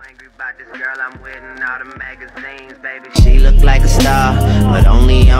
angry about this girl I'm with in all the magazines, baby. She look like a star, but only